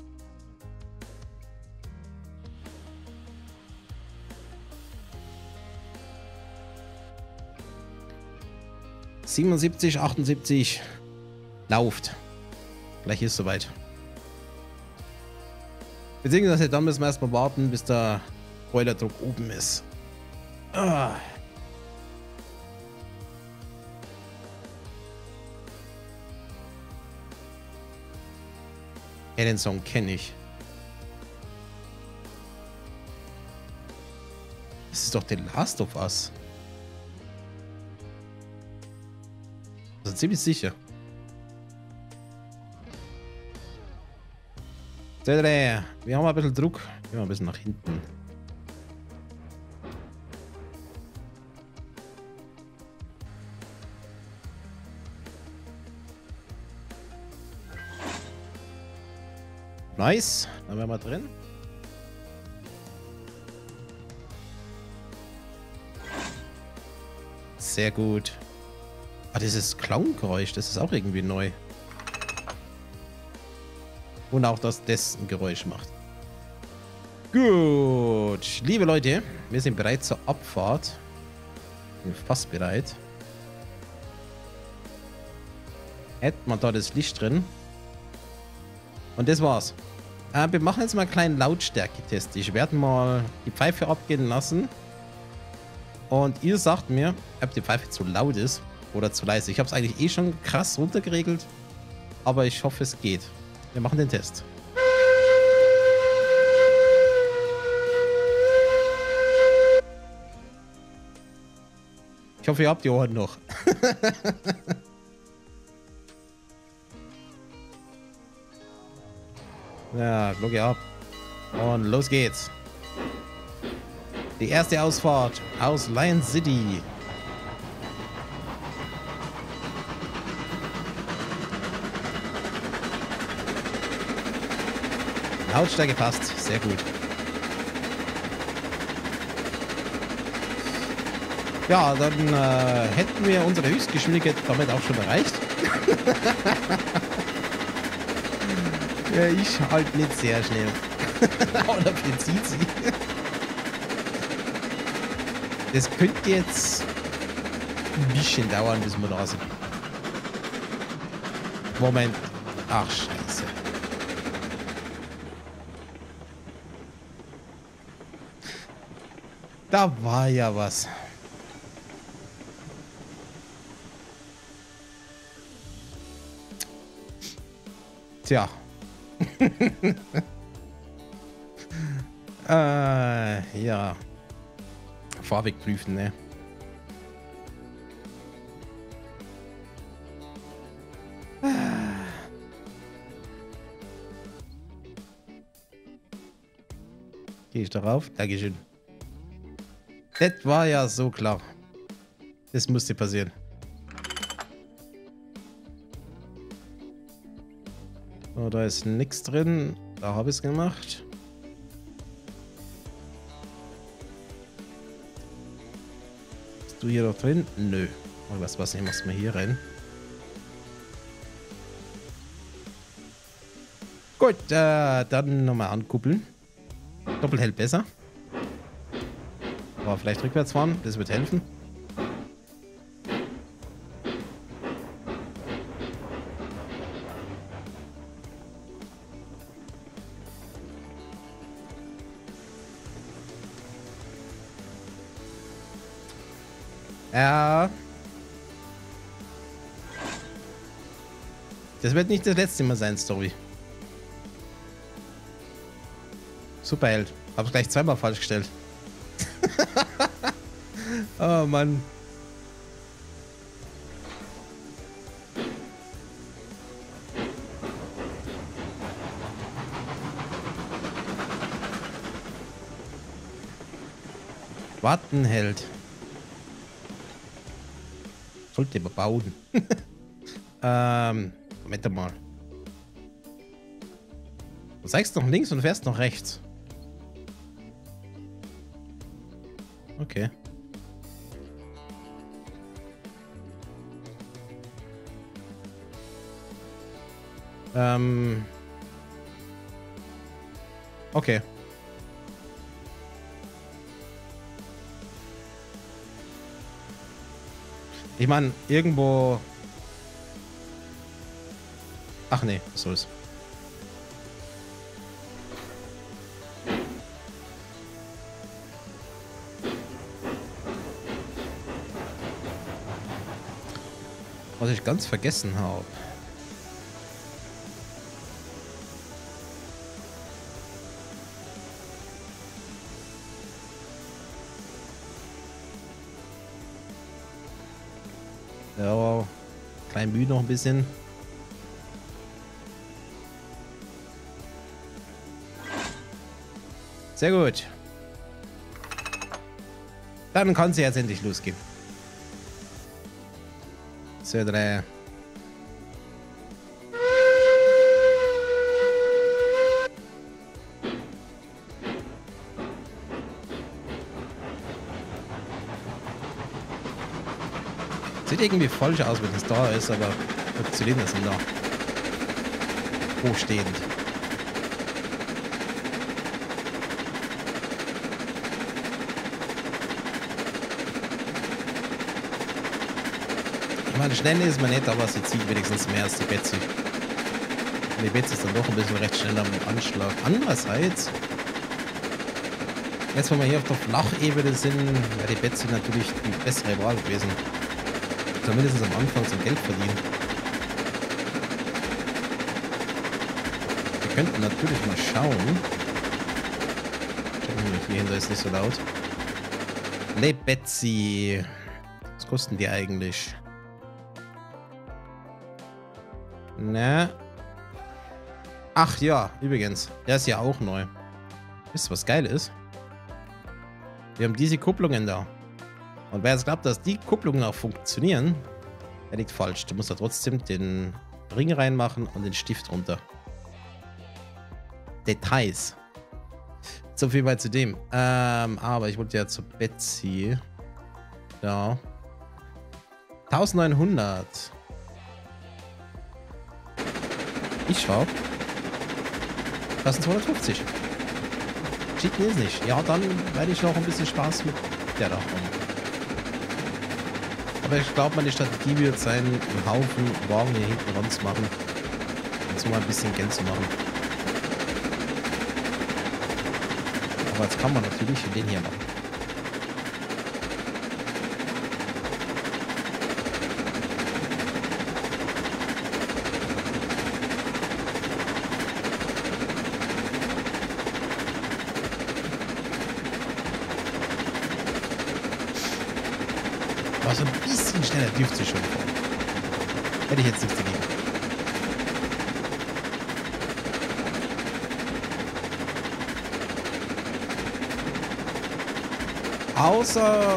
...77, 78... ...lauft. Gleich ist soweit. Beziehungsweise dann müssen wir erstmal warten, bis der Boilerdruck oben ist. Ja, den Song kenne ich. Das ist doch The Last of Us. Also ziemlich sicher. Wir haben ein bisschen Druck. Gehen wir ein bisschen nach hinten. Nice. Dann wären wir drin. Sehr gut. Ah, dieses Clown-Geräusch, das ist auch irgendwie neu. Und auch, dass das ein Geräusch macht. Gut. Liebe Leute, wir sind bereit zur Abfahrt. Bin fast bereit. Hätten wir da das Licht drin. Und das war's. Wir machen jetzt mal einen kleinen Lautstärke-Test. Ich werde mal die Pfeife abgehen lassen. Und ihr sagt mir, ob die Pfeife zu laut ist oder zu leise. Ich habe es eigentlich eh schon krass runtergeregelt. Aber ich hoffe, es geht. Wir machen den Test. Ich hoffe, ihr habt die Ohren noch. Ja, Glocke ab. Und los geht's. Die erste Ausfahrt aus Lion City. Lautstärke passt. Sehr gut. Ja, dann hätten wir unsere Höchstgeschwindigkeit damit auch schon erreicht. Ja, ich halt nicht sehr schnell. Oder bezieht sie. Das könnte jetzt ein bisschen dauern, bis wir da sind. Moment. Ach, scheiße. Da war ja was. Tja. Ja. Fahrweg prüfen, ne? Gehe ich darauf? Dankeschön. Das war ja so klar. Das musste passieren. So, da ist nichts drin. Da habe ich es gemacht. Bist du hier noch drin? Nö. Oh, was nehmen wir hier rein? Gut, dann nochmal ankuppeln. Doppelt hält besser. Aber vielleicht rückwärts fahren, das wird helfen. Ja. Das wird nicht das letzte Mal sein, Story. Superheld. Hab's gleich zweimal falsch gestellt. Oh Mann. Wattenheld. Sollte man bauen. Moment mal. Du zeigst noch links und fährst noch rechts. Okay. Okay. Ich meine, irgendwo... Ach nee, was soll's. Was ich ganz vergessen habe. Ja, klein müde noch ein bisschen. Sehr gut. Dann kann sie jetzt endlich losgehen. 2, 3. Sieht irgendwie falsch aus, wenn es da ist, aber die Zylinder sind da. Hochstehend. meine, schnell ist man nicht, aber sie zieht wenigstens mehr als die Betsy. Und die Betsy ist dann doch ein bisschen recht schnell am Anschlag. Andererseits, jetzt wo wir hier auf der Flachebene sind, wäre die Betsy natürlich die bessere Wahl gewesen. Zumindest am Anfang zum Geld verdienen. Wir könnten natürlich mal schauen. Hier hinter ist nicht so laut. Le Betsy. Was kosten die eigentlich? Na. Ach ja, übrigens. Der ist ja auch neu. Wisst ihr, was geil ist? Wir haben diese Kupplungen da. Und wer jetzt glaubt, dass die Kupplungen auch funktionieren, der liegt falsch. Du musst da trotzdem den Ring reinmachen und den Stift runter. Details. So viel weit zu dem. Aber ich wollte ja zu Betsy. Da. 1900. Ich hab 1250. Cheaten ist nicht. Ja, dann werde ich noch ein bisschen Spaß mit der da haben. Aber ich glaube, meine Strategie wird sein, einen Haufen Wagen hier hinten ran zu machen. Und so mal ein bisschen Geld zu machen. Aber jetzt kann man natürlich den hier machen. Aber so ein bisschen schneller dürfte sie schon fahren. Hätte ich jetzt nichts dagegen. Außer...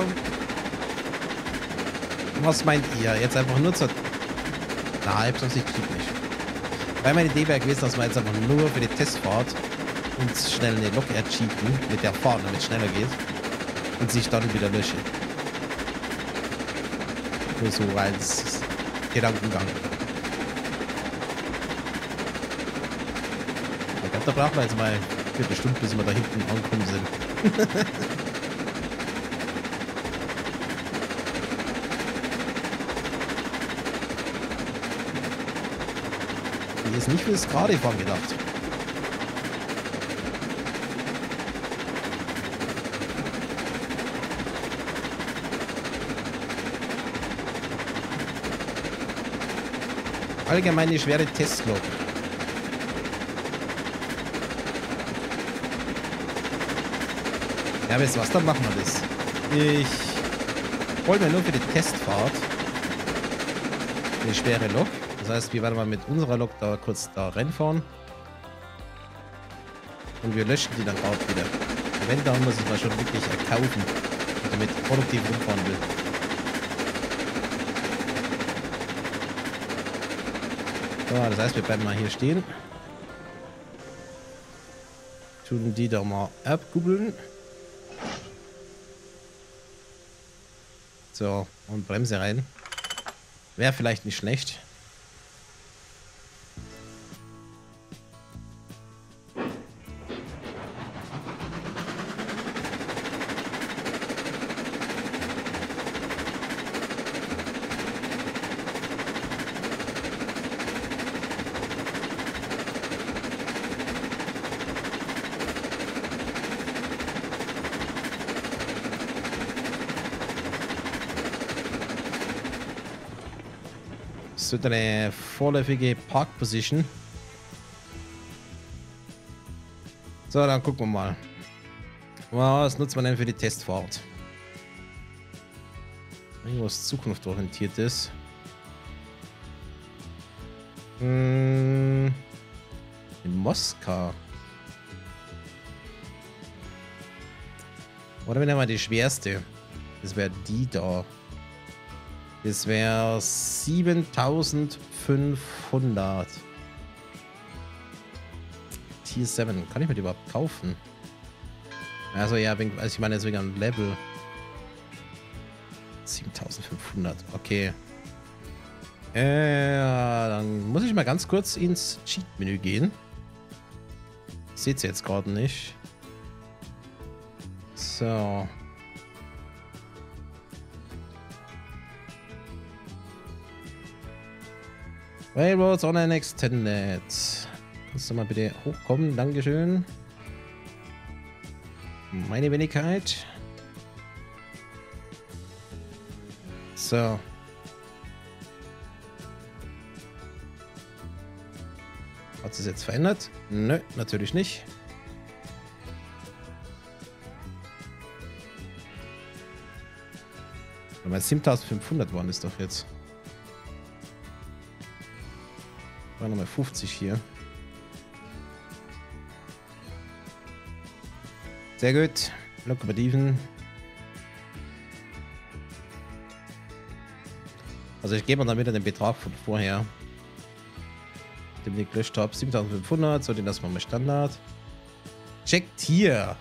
Was meint ihr? Jetzt einfach nur zur... Nein, ich nicht. Weil meine Idee wäre gewesen, dass wir jetzt einfach nur für die Testfahrt uns schnell eine Lok ercheaten, mit der fahren, damit es schneller geht. Und sich dann wieder löschen. Nur so als Gedankengang. Ich glaube, da brauchen wir jetzt mal eine Viertelstunde, bis wir da hinten angekommen sind. Die ist nicht fürs Geradefahren gedacht. Allgemeine schwere Testlok. Ja, wisst ihr was, dann machen wir das. Ich hole mir nur für die Testfahrt eine schwere Lok. Das heißt, wir werden mal mit unserer Lok da kurz da reinfahren. Und wir löschen die dann auch wieder. Wenn, dann muss ich mal schon wirklich erkaufen, damit ich produktiv rumfahren will. So, das heißt, wir bleiben mal hier stehen. Tun die da mal abkuppeln. So, und Bremse rein. Wäre vielleicht nicht schlecht. So, eine vorläufige Park-Position. So, dann gucken wir mal. Was nutzt man denn für die Testfahrt? Irgendwas zukunftsorientiertes. In Moskau. Oder wenn mal die schwerste. Das wäre die da. Das wäre 7500. Tier 7. Kann ich mir die überhaupt kaufen? Also ja, also ich meine jetzt wegen einem Level. 7500. Okay. Dann muss ich mal ganz kurz ins Cheat-Menü gehen. Seht ihr jetzt gerade nicht. So. Railroads on an Extended. Kannst du mal bitte hochkommen? Dankeschön. Meine Wenigkeit. So. Hat es jetzt verändert? Nö, natürlich nicht. Aber 7500 waren es doch jetzt. War nochmal 50 hier. Sehr gut. Lokomotiven. Also ich gebe mir dann wieder den Betrag von vorher. Den ich gelöscht habe. 7500. So, den lassen wir mal Standard. Checkt hier.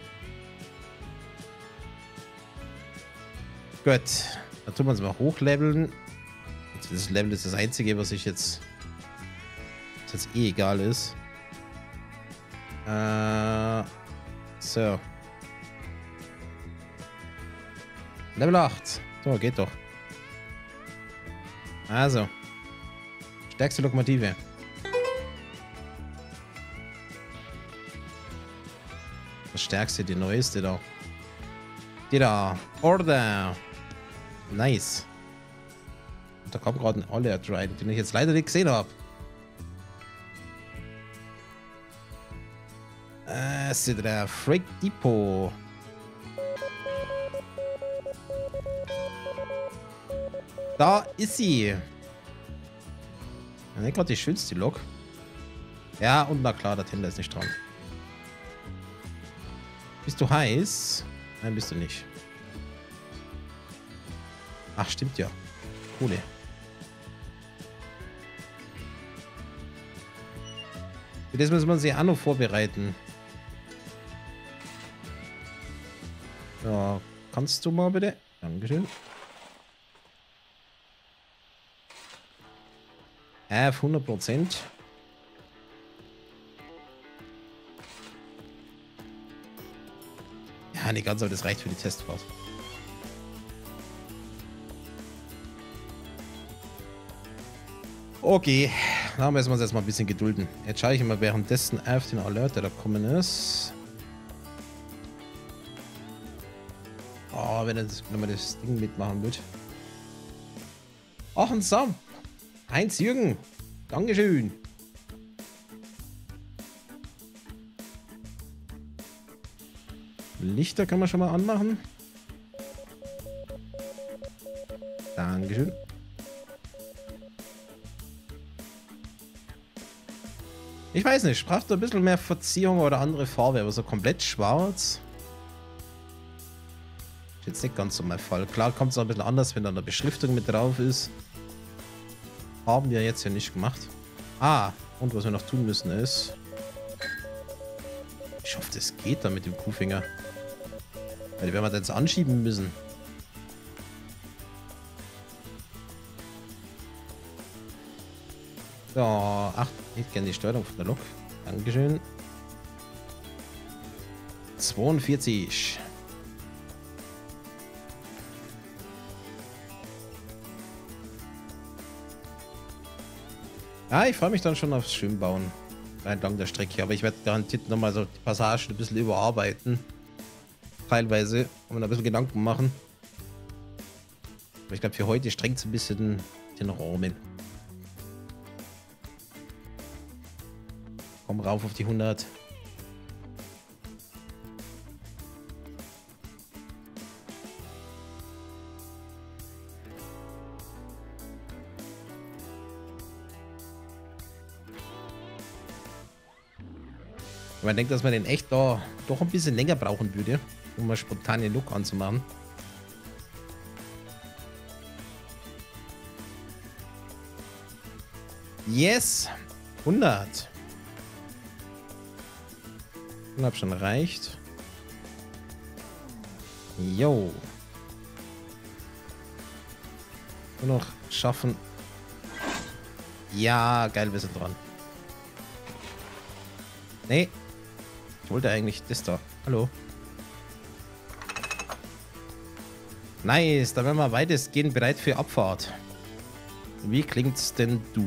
Gut. Dann tun wir uns mal hochleveln. Das Level ist das einzige, was ich jetzt eh egal ist. So. Level 8. So, geht doch. Also. Stärkste Lokomotive. Das stärkste, die neueste da. Die da. Order. Nice. Und da kam gerade ein Alert rein, den ich jetzt leider nicht gesehen habe. Ist der Freight Depot. Da ist sie. Ja, gerade die schönste Lok. Ja, und na klar, der Tender ist nicht dran. Bist du heiß? Nein, bist du nicht. Ach, stimmt ja. Kohle. Für das müssen wir sie auch noch vorbereiten. Ja, kannst du mal bitte? Dankeschön. Auf 100%. Ja, nicht ganz, aber das reicht für die Testfahrt. Okay, dann müssen wir uns jetzt mal ein bisschen gedulden. Jetzt schaue ich mal währenddessen auf den Alert, der da gekommen ist. Oh, wenn man das Ding mitmachen wird. Ach, ein Sam. Heinz Jürgen. Dankeschön. Lichter kann man schon mal anmachen. Dankeschön. Ich weiß nicht, braucht ein bisschen mehr Verzierung oder andere Farbe, aber so komplett schwarz. Ist jetzt nicht ganz so mein Fall. Klar kommt es auch ein bisschen anders, wenn da eine Beschriftung mit drauf ist. Haben wir jetzt ja nicht gemacht. Ah, und was wir noch tun müssen ist... Ich hoffe, das geht da mit dem Kuhfinger. Weil die werden wir jetzt anschieben müssen. So, ach, ich hätte gerne die Steuerung von der Lok. Dankeschön. 42. Ja, ich freue mich dann schon aufs Schwimmbauen. Entlang der Strecke. Aber ich werde garantiert nochmal so die Passagen ein bisschen überarbeiten. Teilweise. Und ein bisschen Gedanken machen. Aber ich glaube, für heute strengt es ein bisschen den Rahmen. Komm rauf auf die 100. Man denkt, dass man den echt da doch ein bisschen länger brauchen würde, um mal spontan den Look anzumachen. Yes! 100. 100 schon reicht. Jo. Nur noch schaffen. Ja, geil, wir sind dran. Nee. Ich wollte eigentlich das da. Hallo. Nice, da wären wir weitestgehend bereit für Abfahrt. Wie klingt's denn du?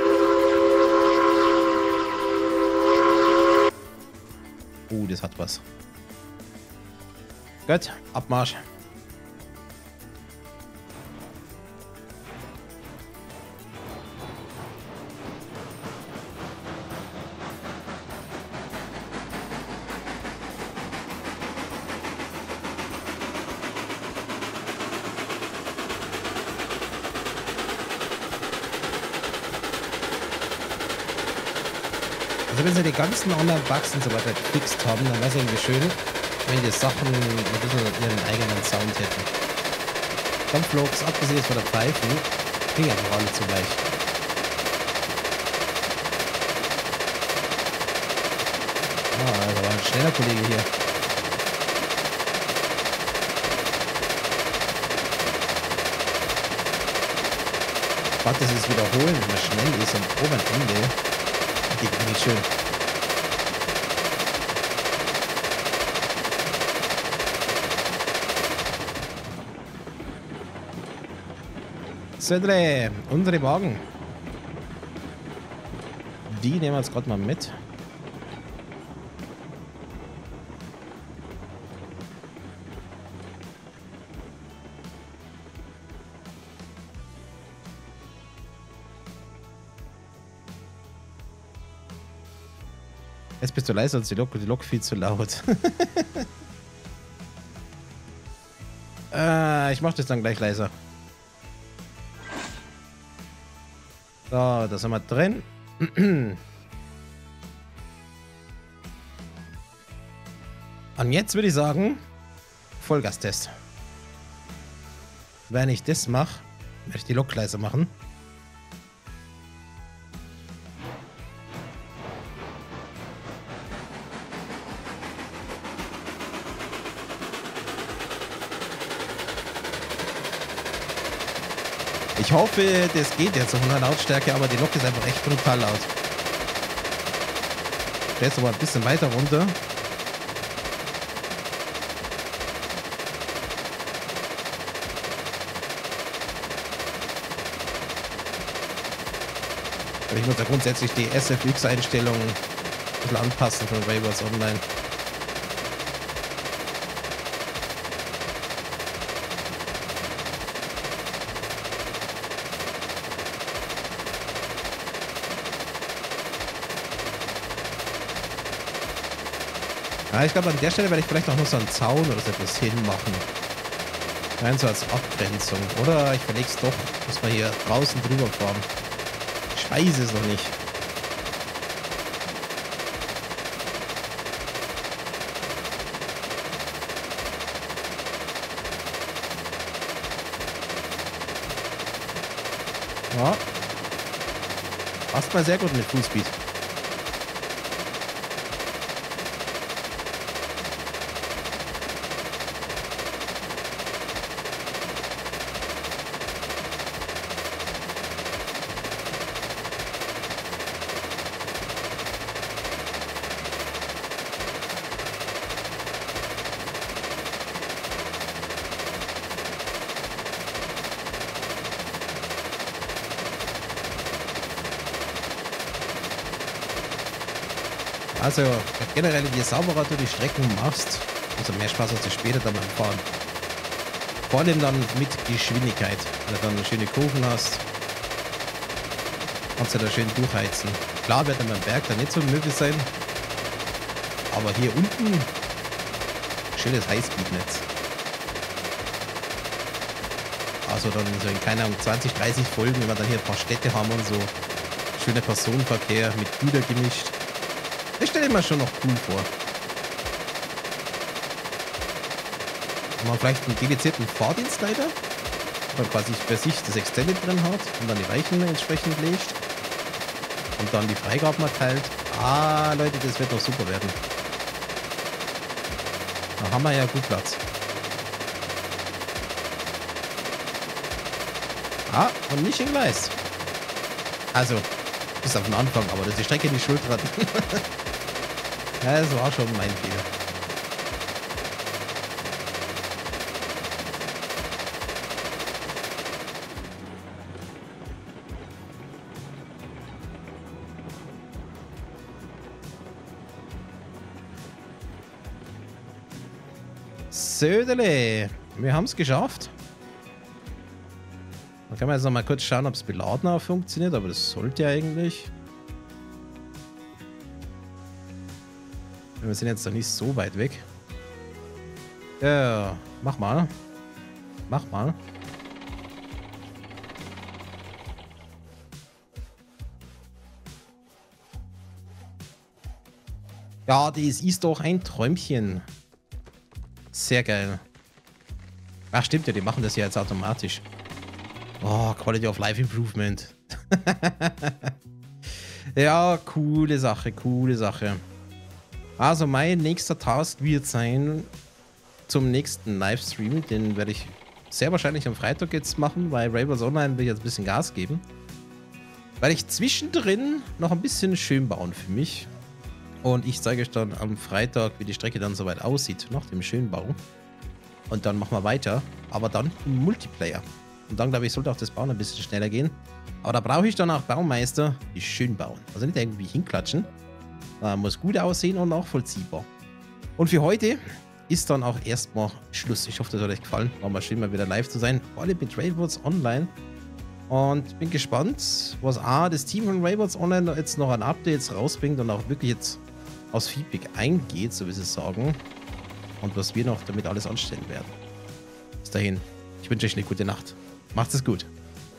Das hat was. Gut, Abmarsch. Also wenn sie die ganzen anderen Bugs und so weiter gefixt haben, dann wäre es irgendwie schön, wenn die Sachen ein bisschen ihren eigenen Sound hätten. Kampfloks, abgesehen von der Pfeifen, ging einfach alle zu leicht. Ah, da war ein schneller Kollege hier. Ich fand das ist wiederholen, wenn man schnell ist am oberen Ende. Geht nicht schön. Södre, unsere Wagen. Die nehmen wir jetzt gerade mal mit. Jetzt bist du leiser als die Lok viel zu laut. Ich mach das dann gleich leiser. So, da sind wir drin. Und jetzt würde ich sagen, Vollgastest. Wenn ich das mache, werde ich die Lok leiser machen. Ich hoffe, das geht jetzt auf 100 Lautstärke, aber die Lok ist einfach echt brutal laut. Stellst du mal ein bisschen weiter runter. Ich muss ja grundsätzlich die SFX-Einstellung ein bisschen anpassen von Waywars Online. Ja, ich glaube, an der Stelle werde ich vielleicht auch noch so einen Zaun oder so etwas hinmachen. Rein so als Abgrenzung. Oder ich verlege es doch, dass wir hier draußen drüber fahren. Ich weiß es noch nicht. Ja. Passt mal sehr gut mit Fullspeed. Also generell, je sauberer du die Strecken machst, umso mehr Spaß hast du später dann beim Fahren. Vor allem dann mit Geschwindigkeit. Wenn du dann schöne Kurven hast, kannst du da schön durchheizen. Klar wird dann beim Berg dann nicht so möglich sein, aber hier unten schönes Highspeed-Netz. Also dann so in keine Ahnung 20, 30 Folgen, wenn wir dann hier ein paar Städte haben und so schöner Personenverkehr mit Güter gemischt. Ich stelle mir schon noch cool vor. Wenn man vielleicht einen dedizierten Fahrdienstleiter, der quasi für sich das Extended drin hat und dann die Weichen entsprechend legt und dann die Freigaben erteilt. Ah, Leute, das wird doch super werden. Da haben wir ja gut Platz. Ah, und nicht im Gleis. Also, bis auf den Anfang, aber dass die Strecke nicht schuld hat. Ja, das war schon mein Fehler. Södele. Wir haben es geschafft. Dann kann man jetzt noch mal kurz schauen, ob es beladen auch funktioniert, aber das sollte ja eigentlich. Wir sind jetzt noch nicht so weit weg. Ja, mach mal. Mach mal. Ja, das ist doch ein Träumchen. Sehr geil. Ach, stimmt ja, die machen das ja jetzt automatisch. Oh, Quality of Life Improvement. Ja, coole Sache, coole Sache. Also mein nächster Task wird sein zum nächsten Livestream. Den werde ich sehr wahrscheinlich am Freitag jetzt machen, weil Railroads Online will ich jetzt ein bisschen Gas geben. Weil ich zwischendrin noch ein bisschen schön bauen für mich. Und ich zeige euch dann am Freitag, wie die Strecke dann soweit aussieht, nach dem Schönbau. Und dann machen wir weiter, aber dann im Multiplayer. Und dann, glaube ich, sollte auch das Bauen ein bisschen schneller gehen. Aber da brauche ich dann auch Baumeister, die schön bauen. Also nicht irgendwie hinklatschen. Muss gut aussehen und nachvollziehbar. Und für heute ist dann auch erstmal Schluss. Ich hoffe, das hat euch gefallen. War mal schön, mal wieder live zu sein. Vor allem mit Railroads Online. Und bin gespannt, was das Team von Railroads Online jetzt noch an Updates rausbringt und auch wirklich jetzt aus Feedback eingeht, so wie sie sagen. Und was wir noch damit alles anstellen werden. Bis dahin, ich wünsche euch eine gute Nacht. Macht es gut.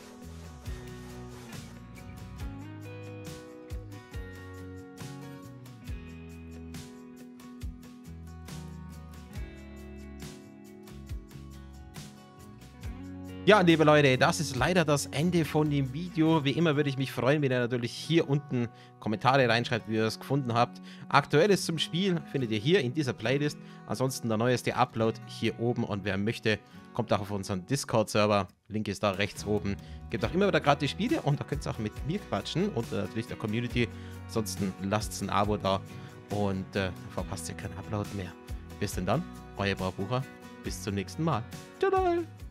Ja, liebe Leute, das ist leider das Ende von dem Video. Wie immer würde ich mich freuen, wenn ihr natürlich hier unten Kommentare reinschreibt, wie ihr es gefunden habt. Aktuelles zum Spiel findet ihr hier in dieser Playlist. Ansonsten der neueste Upload hier oben. Und wer möchte, kommt auch auf unseren Discord-Server. Link ist da rechts oben. Gibt auch immer wieder gratis Spiele und da könnt ihr auch mit mir quatschen und natürlich der Community. Ansonsten lasst ein Abo da und verpasst ihr keinen Upload mehr. Bis denn dann, euer Braubucher. Bis zum nächsten Mal. Tada!